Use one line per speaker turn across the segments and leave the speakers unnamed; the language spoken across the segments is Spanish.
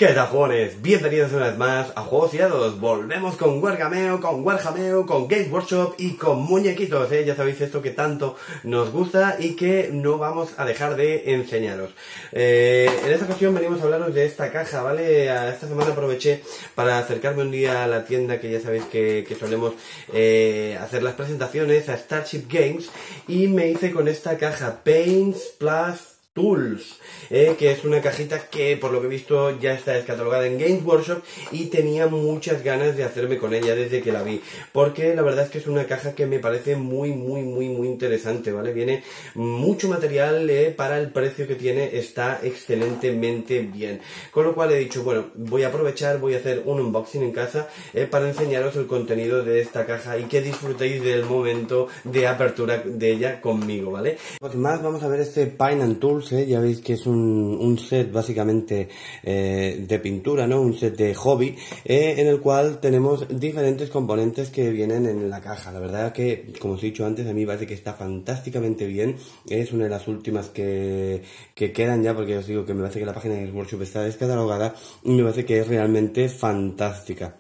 ¿Qué tal, jugones? Bienvenidos una vez más a Juegos Irados. Volvemos con Wargameo, con Games Workshop y con muñequitos, ¿eh? Ya sabéis esto que tanto nos gusta y que no vamos a dejar de enseñaros. En esta ocasión venimos a hablaros de esta caja, ¿vale? Esta semana aproveché para acercarme un día a la tienda que ya sabéis que solemos hacer las presentaciones a Starship Games y me hice con esta caja Paints Plus Tools, que es una cajita que por lo que he visto ya está descatalogada en Games Workshop y tenía muchas ganas de hacerme con ella desde que la vi, porque la verdad es que es una caja que me parece muy interesante, ¿vale? Viene mucho material, para el precio que tiene, está excelentemente bien, con lo cual he dicho, bueno, voy a aprovechar, voy a hacer un unboxing en casa para enseñaros el contenido de esta caja y que disfrutéis del momento de apertura de ella conmigo, ¿vale? Pues más, vamos a ver este Paint and Tools. Ya veis que es un set básicamente de pintura, ¿no? Un set de hobby, en el cual tenemos diferentes componentes que vienen en la caja. La verdad que, como os he dicho antes, a mí me parece que está fantásticamente bien. Es una de las últimas que quedan ya, porque os digo que me parece que la página de Workshop está descatalogada y me parece que es realmente fantástica.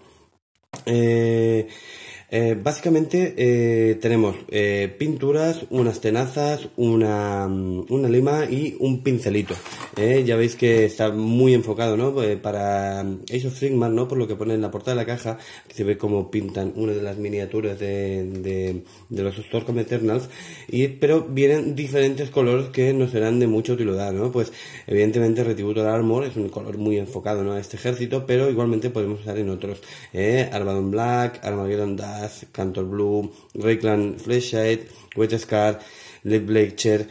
Básicamente tenemos pinturas, unas tenazas, una lima y un pincelito. Ya veis que está muy enfocado, ¿no? Para Age of Sigmar, ¿no? Por lo que pone en la portada de la caja, que se ve como pintan una de las miniaturas de los Stormcast Eternals, pero vienen diferentes colores que nos serán de mucha utilidad, ¿no? Pues evidentemente Retributor Armor es un color muy enfocado, ¿no? A este ejército, pero igualmente podemos usar en otros. Armageddon Black, Armageddon Dash, Cantor Blue, Reikland Fleshlight, Wet Scar, Lead Bleacher,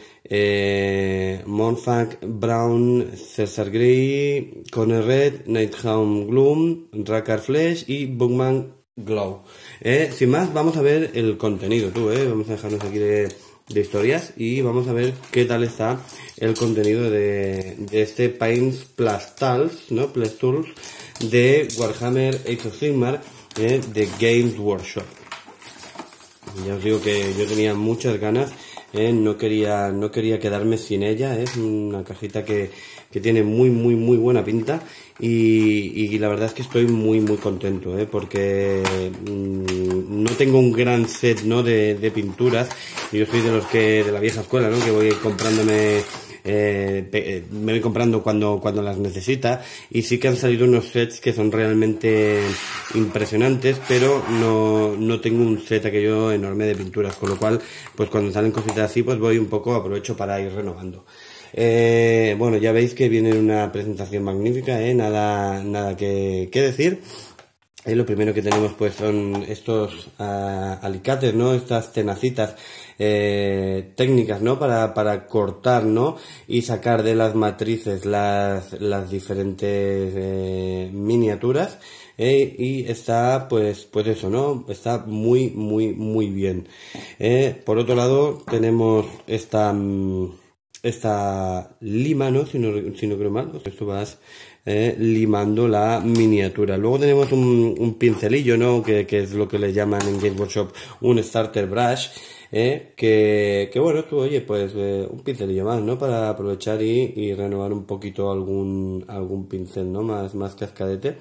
Mournfang Brown, Cesar Grey, Corner Red, Nighthound Gloom, Rackar Flesh y Bookman Glow. Sin más, vamos a ver el contenido, vamos a dejarnos aquí de historias y vamos a ver qué tal está el contenido de este Paints Plus Tools, ¿no? Plus Tools de Warhammer Age of Sigmar, de Games Workshop. Ya os digo que yo tenía muchas ganas, no quería quedarme sin ella. Es una cajita que tiene muy buena pinta y la verdad es que estoy muy contento, porque no tengo un gran set, ¿no? de pinturas. Yo soy de la vieja escuela, ¿no? Que voy comprándome me voy comprando cuando las necesita, y sí que han salido unos sets que son realmente impresionantes, pero no tengo un set aquello enorme de pinturas, con lo cual pues cuando salen cositas así pues aprovecho para ir renovando. Bueno, ya veis que viene una presentación magnífica, nada que decir. Lo primero que tenemos pues son estos alicates, ¿no? Estas tenacitas técnicas, ¿no? Para cortar, ¿no? Y sacar de las matrices las diferentes miniaturas. Y está pues eso, ¿no? Está muy bien. Por otro lado tenemos esta lima, ¿no? Si no creo mal, esto vas limando la miniatura. Luego tenemos un pincelillo, ¿no? Que es lo que le llaman en Games Workshop un starter brush, que bueno, esto, oye, pues un pincelillo más, ¿no? Para aprovechar y renovar un poquito algún pincel, ¿no? Más cascadete.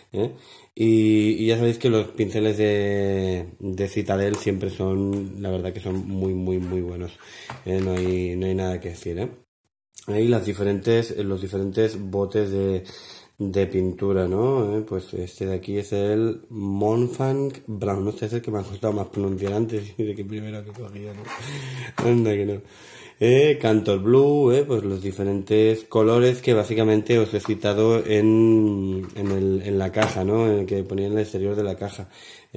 Y ya sabéis que los pinceles de Citadel siempre son, la verdad que son muy buenos. No hay nada que decir, Ahí los diferentes botes de pintura, ¿no? Pues este de aquí es el Mournfang Brown, no sé, es el que me ha costado más pronunciar antes de que primero que cogía, ¿no? Anda que no. Cantor Blue, pues los diferentes colores que básicamente os he citado en la caja, ¿no? En el que ponía en el exterior de la caja.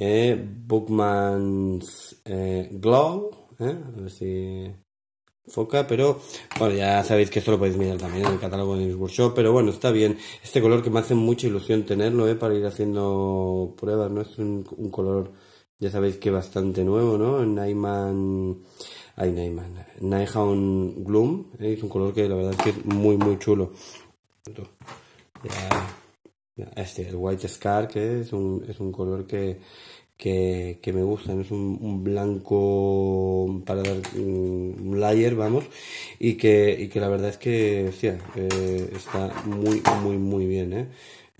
Bookman's Glow, a ver si foca, pero bueno, ya sabéis que esto lo podéis mirar también en el catálogo de Games Workshop, pero bueno, está bien. Este color que me hace mucha ilusión tenerlo, para ir haciendo pruebas, ¿no? Es un color, ya sabéis que bastante nuevo, ¿no? Nighthound Gloom, es un color que la verdad es que es muy chulo. El White Scar, que es un color que que me gustan. Es un blanco para dar un layer, vamos, y que la verdad es que, hostia, está muy bien, ¿eh?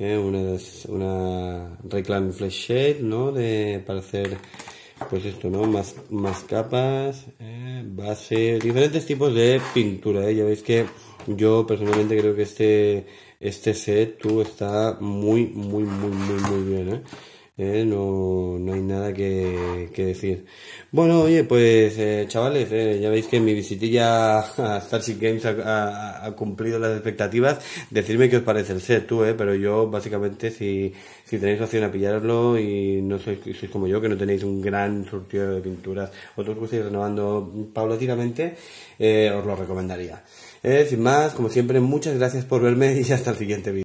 Una Reclaim Flash Shade, ¿no? Para hacer, pues esto, ¿no? Más capas, base, diferentes tipos de pintura, ¿eh? Ya veis que yo personalmente creo que este set, tú, está muy bien, ¿eh? No hay nada que decir. Bueno, oye, pues chavales, ya veis que mi visitilla a Starship Games ha cumplido las expectativas. Decidme qué os parece el set, tú, pero yo básicamente si tenéis opción a pillarlo y no sois como yo, que no tenéis un gran surtido de pinturas, vosotros que estáis renovando paulatinamente, os lo recomendaría. Sin más, como siempre, muchas gracias por verme y hasta el siguiente vídeo.